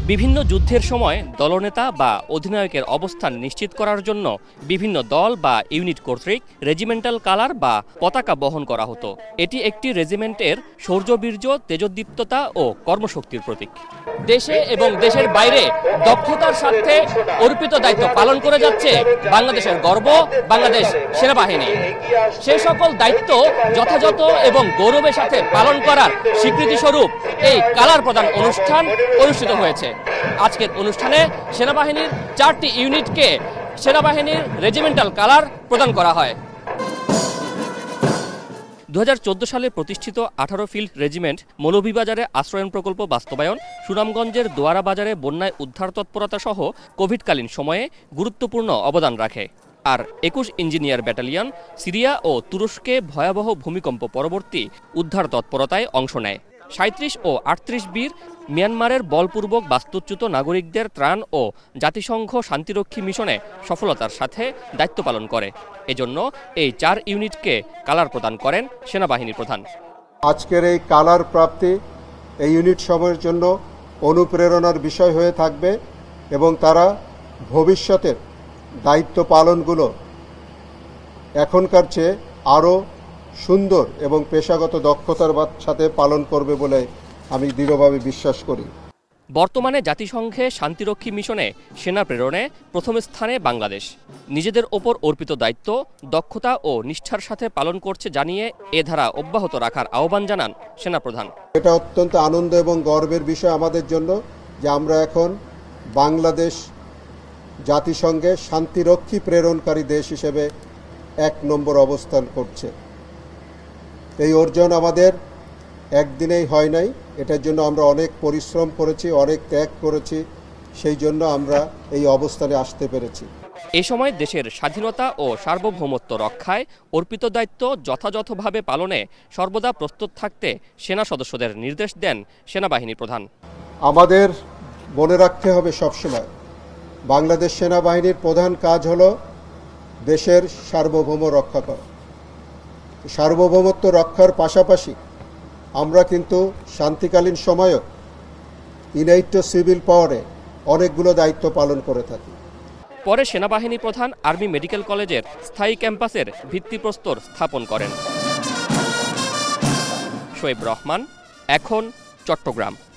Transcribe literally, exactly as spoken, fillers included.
বিভিন্ন যুদ্ধের সময় দলনেতা বা অধিনায়কের অবস্থান নিশ্চিত করার জন্য বিভিন্ন দল বা ইউনিট কর্তৃক রেজিমেন্টাল কালার বা পতাকা বহন করা হতো। এটি একটি রেজিমেন্টের শৌর্যবীর্য, তেজোদ্দীপ্ততা ও কর্মশক্তির প্রতীক। দেশে এবং দেশের বাইরে দক্ষতার সাথে অর্পিত দায়িত্ব পালন করে যাচ্ছে বাংলাদেশের গর্ব বাংলাদেশ সেনাবাহিনী। সেই সকল দায়িত্ব যথাযথ এবং গৌরবের সাথে পালন করার স্বীকৃতি স্বরূপ এই কালার প্রদান অনুষ্ঠান অনুষ্ঠিত হয়েছে। আজকের অনুষ্ঠানে সেনাবাহিনীর চারটি ইউনিটকে সেনাবাহিনীর রেজিমেন্টাল কালার প্রদান করা হয়। দু হাজার চোদ্দ সালে প্রতিষ্ঠিত আঠারো ফিল্ড রেজিমেন্ট মৌলভীবাজারে আশ্রয়ন প্রকল্প বাস্তবায়ন, সুনামগঞ্জের দোয়ারা বাজারে বন্যায় উদ্ধার তৎপরতা সহ কোভিডকালীন সময়ে গুরুত্বপূর্ণ অবদান রাখে। আর একুশ ইঞ্জিনিয়ার ব্যাটালিয়ন সিরিয়া ও তুরস্কে ভয়াবহ ভূমিকম্প পরবর্তী উদ্ধার তৎপরতায় অংশ নেয়। সাঁত্রিশ ও আটত্রিশ বীর মিয়ানমারের বলপূর্বক বাস্তুচ্যুত নাগরিকদের ত্রাণ ও জাতিসংঘ শান্তিরক্ষী মিশনে সফলতার সাথে দায়িত্ব পালন করে। এজন্য এই চার ইউনিটকে কালার প্রদান করেন সেনাবাহিনী প্রধান। আজকের এই কালার প্রাপ্তি এই ইউনিট সমূহের জন্য অনুপ্রেরণার বিষয় হয়ে থাকবে এবং তারা ভবিষ্যতের দায়িত্ব পালনগুলো এখনকার চেয়ে আরও সুন্দর এবং পেশাগত দক্ষতার সাথে পালন করবে বলে আমি দৃঢ়ভাবে বিশ্বাস করি। বর্তমানে জাতিসংঘে শান্তিরক্ষী মিশনে সেনা প্রেরণে প্রথম স্থানে বাংলাদেশ। নিজেদের ওপর অর্পিত দায়িত্ব দক্ষতা ও নিষ্ঠার সাথে পালন করছে জানিয়ে এ ধারা অব্যাহত রাখার আহ্বান জানান সেনাপ্রধান। এটা অত্যন্ত আনন্দ এবং গর্বের বিষয় আমাদের জন্য যে আমরা এখন বাংলাদেশ জাতিসংঘে শান্তিরক্ষী প্রেরণকারী দেশ হিসেবে এক নম্বর অবস্থান করছে। এই অর্জন আমাদের একদিনেই হয় নাই, এটার জন্য আমরা অনেক পরিশ্রম করেছি, অনেক ত্যাগ করেছি, সেই জন্য আমরা এই অবস্থানে আসতে পেরেছি। এ সময় দেশের স্বাধীনতা ও সার্বভৌমত্ব রক্ষায় অর্পিত দায়িত্ব যথাযথভাবে পালনে সর্বদা প্রস্তুত থাকতে সেনা সদস্যদের নির্দেশ দেন সেনাবাহিনী প্রধান। আমাদের মনে রাখতে হবে সবসময় বাংলাদেশ সেনাবাহিনীর প্রধান কাজ হলো দেশের সার্বভৌম রক্ষা করা। সার্বভৌমত্ব রক্ষার পাশাপাশি আমরা কিন্তু শান্তিকালীন সময়ও ইউনাইট সিভিল পাওয়ারে অনেকগুলো দায়িত্ব পালন করে থাকি। পরে সেনাবাহিনী প্রধান আর্মি মেডিকেল কলেজের স্থায়ী ক্যাম্পাসের ভিত্তিপ্রস্তর স্থাপন করেন। শোয়েব রহমান, এখন, চট্টগ্রাম।